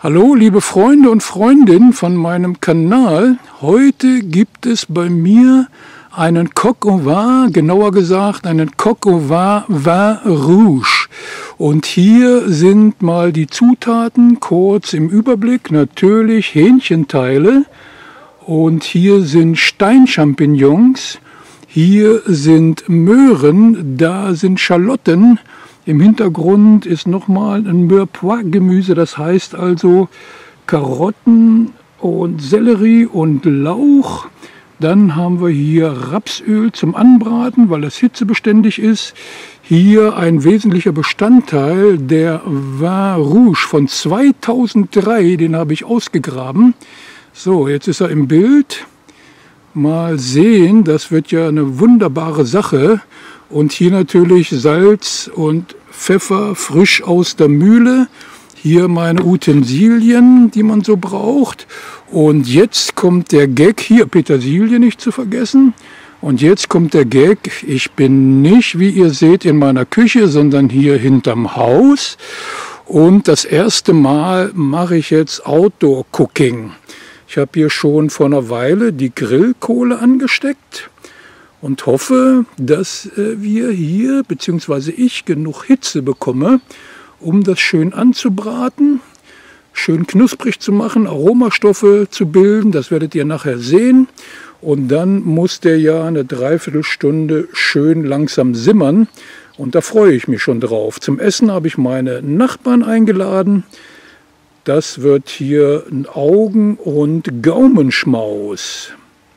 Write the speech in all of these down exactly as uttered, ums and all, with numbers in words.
Hallo liebe Freunde und Freundinnen von meinem Kanal. Heute gibt es bei mir einen Coq au vin, genauer gesagt einen Coq au vin Vin Rouge. Und hier sind mal die Zutaten kurz im Überblick. Natürlich Hähnchenteile und hier sind Steinchampignons, hier sind Möhren, da sind Schalotten. Im Hintergrund ist nochmal ein Mirepoix-Gemüse, das heißt also Karotten und Sellerie und Lauch. Dann haben wir hier Rapsöl zum Anbraten, weil das hitzebeständig ist. Hier ein wesentlicher Bestandteil, der Vin Rouge von zweitausenddrei, den habe ich ausgegraben. So, jetzt ist er im Bild. Mal sehen, das wird ja eine wunderbare Sache. Und hier natürlich Salz und Pfeffer frisch aus der Mühle. Hier meine Utensilien, die man so braucht. Und jetzt kommt der Gag, hier Petersilie nicht zu vergessen. Und jetzt kommt der Gag, ich bin nicht, wie ihr seht, in meiner Küche, sondern hier hinterm Haus. Und das erste Mal mache ich jetzt Outdoor Cooking. Ich habe hier schon vor einer Weile die Grillkohle angesteckt. Und hoffe, dass wir hier, beziehungsweise ich, genug Hitze bekomme, um das schön anzubraten, schön knusprig zu machen, Aromastoffe zu bilden, das werdet ihr nachher sehen. Und dann muss der ja eine Dreiviertelstunde schön langsam simmern und da freue ich mich schon drauf. Zum Essen habe ich meine Nachbarn eingeladen. Das wird hier ein Augen- und Gaumenschmaus.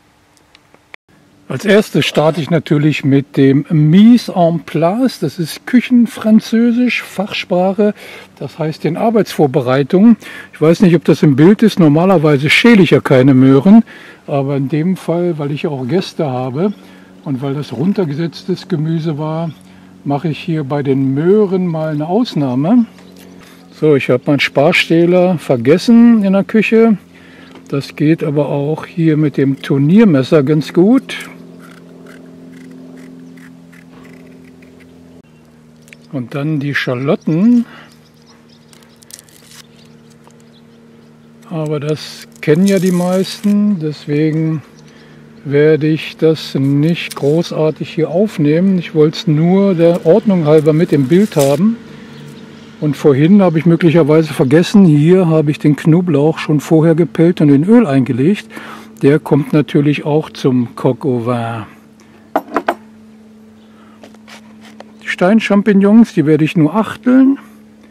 Als erstes starte ich natürlich mit dem Mise en place, das ist Küchenfranzösisch, Fachsprache, das heißt den Arbeitsvorbereitungen. Ich weiß nicht, ob das im Bild ist, normalerweise schäle ich ja keine Möhren, aber in dem Fall, weil ich auch Gäste habe und weil das runtergesetztes Gemüse war, mache ich hier bei den Möhren mal eine Ausnahme. So, ich habe meinen Sparstähler vergessen in der Küche, das geht aber auch hier mit dem Turniermesser ganz gut. Und dann die Schalotten, aber das kennen ja die meisten, deswegen werde ich das nicht großartig hier aufnehmen. Ich wollte es nur der Ordnung halber mit im Bild haben. Und vorhin habe ich möglicherweise vergessen, hier habe ich den Knoblauch schon vorher gepellt und in Öl eingelegt. Der kommt natürlich auch zum Coq au vin. Steinchampignons, die werde ich nur achteln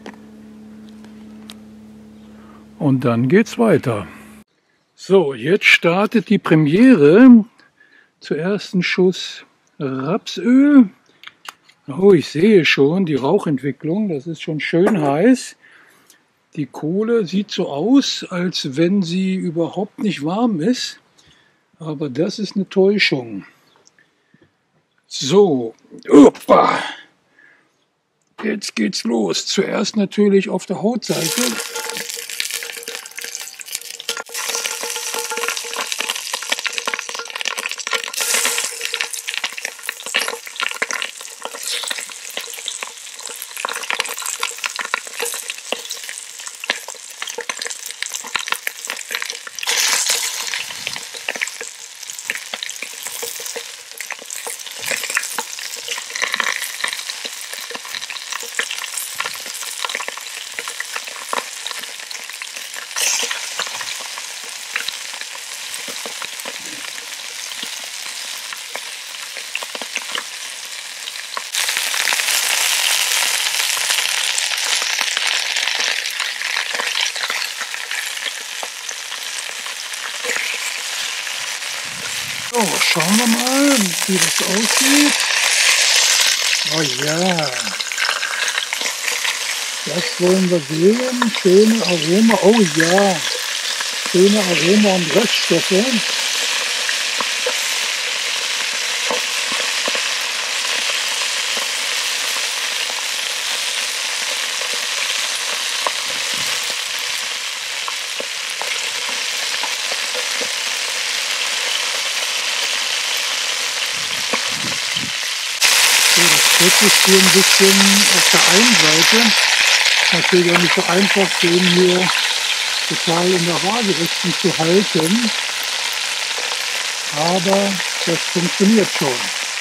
und dann geht's weiter. So, jetzt startet die Premiere. Zuerst ein Schuss Rapsöl. Oh, ich sehe schon die Rauchentwicklung, das ist schon schön heiß. Die Kohle sieht so aus, als wenn sie überhaupt nicht warm ist, aber das ist eine Täuschung. So, Opa. Jetzt geht's los. Zuerst natürlich auf der Hautseite. So, schauen wir mal, wie das aussieht. Oh ja, das wollen wir sehen. Schöne Aroma, oh ja, schöne Aroma und Reststoffe. Jetzt ist hier ein bisschen auf der einen Seite natürlich auch nicht so einfach, den hier total in der Waagerechten zu halten. Aber das funktioniert schon.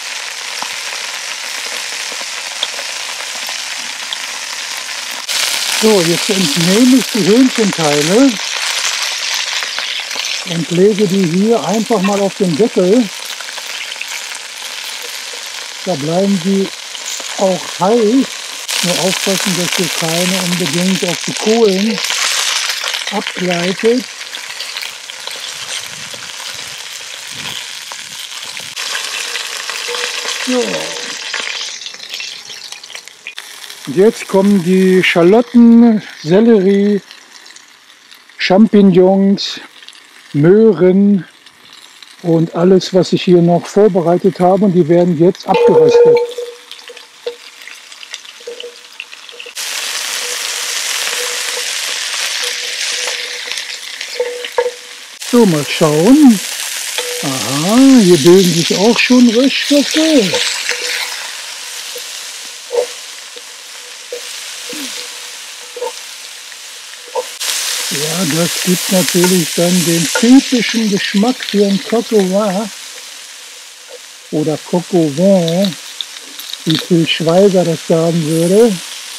So, jetzt entnehme ich die Hähnchenteile und lege die hier einfach mal auf den Deckel. Da bleiben die auch heiß. Nur aufpassen, dass hier keine unbedingt auf die Kohlen abgleitet. So. Und jetzt kommen die Schalotten, Sellerie, Champignons, Möhren und alles, was ich hier noch vorbereitet habe. Und die werden jetzt abgeröstet. So, mal schauen. Aha, hier bilden sich auch schon Röststoffe. Ja, das gibt natürlich dann den typischen Geschmack für ein Coq au vin oder Coq au vin, wie Til Schweiger das sagen würde.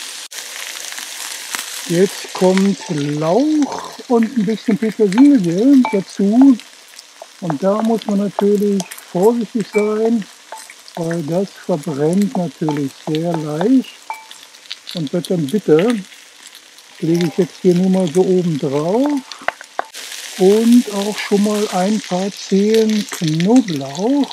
Jetzt kommt Lauch und ein bisschen Petersilie dazu. Und da muss man natürlich vorsichtig sein, weil das verbrennt natürlich sehr leicht und wird dann bitter. Das lege ich jetzt hier nur mal so oben drauf. Und auch schon mal ein paar Zehen Knoblauch.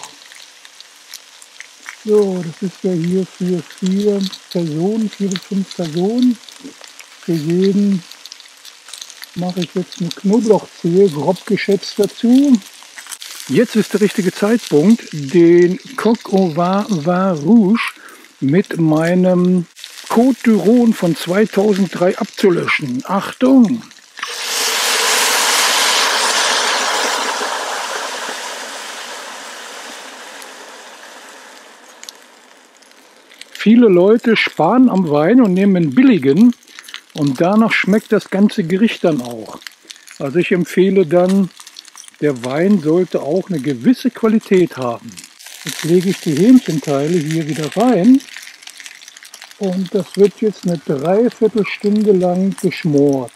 So, das ist ja hier für vier Personen, vier bis fünf Personen. Für jeden mache ich jetzt eine Knoblauchzehe, grob geschätzt dazu. Jetzt ist der richtige Zeitpunkt, den Coq au vin Vin Rouge mit meinem Côte du Rhône von zweitausenddrei abzulöschen. Achtung! Viele Leute sparen am Wein und nehmen einen billigen. Und danach schmeckt das ganze Gericht dann auch. Also ich empfehle dann, der Wein sollte auch eine gewisse Qualität haben. Jetzt lege ich die Hähnchenteile hier wieder rein. Und das wird jetzt eine Dreiviertelstunde lang geschmort.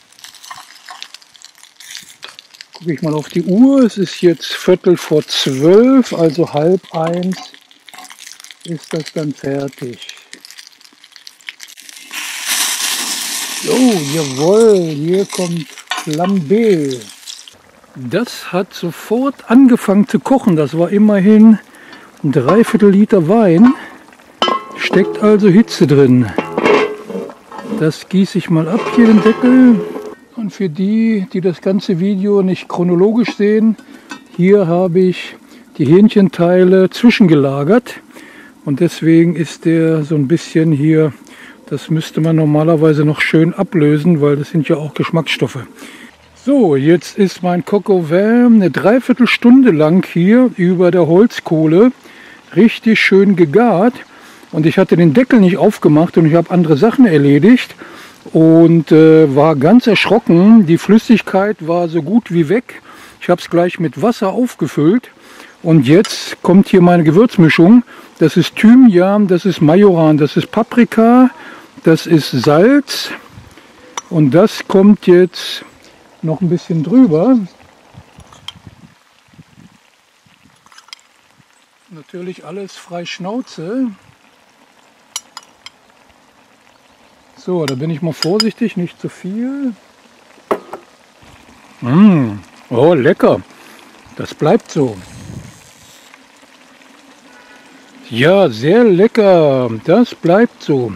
Gucke ich mal auf die Uhr. Es ist jetzt Viertel vor zwölf, also halb eins ist das dann fertig. So, jawohl, hier kommt Flambé. Das hat sofort angefangen zu kochen. Das war immerhin ein Dreiviertel Liter Wein. Steckt also Hitze drin. Das gieße ich mal ab hier den Deckel. Und für die, die das ganze Video nicht chronologisch sehen, hier habe ich die Hähnchenteile zwischengelagert. Und deswegen ist der so ein bisschen hier. Das müsste man normalerweise noch schön ablösen, weil das sind ja auch Geschmacksstoffe. So, jetzt ist mein Coq au vin eine Dreiviertelstunde lang hier über der Holzkohle richtig schön gegart. Und ich hatte den Deckel nicht aufgemacht und ich habe andere Sachen erledigt und äh, war ganz erschrocken. Die Flüssigkeit war so gut wie weg. Ich habe es gleich mit Wasser aufgefüllt. Und jetzt kommt hier meine Gewürzmischung. Das ist Thymian, das ist Majoran, das ist Paprika. Das ist Salz und das kommt jetzt noch ein bisschen drüber. Natürlich alles frei Schnauze. So, da bin ich mal vorsichtig, nicht zu viel. Mmh. Oh, lecker. Das bleibt so. Ja, sehr lecker. Das bleibt so.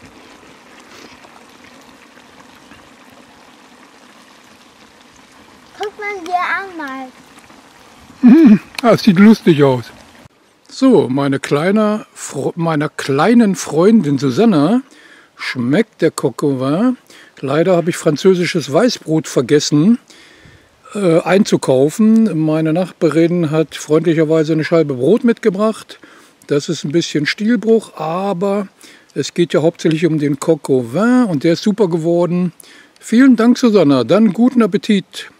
Das sieht lustig aus. So, meine kleine, meiner kleinen Freundin Susanna schmeckt der Coq au vin. Leider habe ich französisches Weißbrot vergessen äh, einzukaufen. Meine Nachbarin hat freundlicherweise eine Scheibe Brot mitgebracht. Das ist ein bisschen Stilbruch, aber es geht ja hauptsächlich um den Coq au vin und der ist super geworden. Vielen Dank, Susanna. Dann guten Appetit.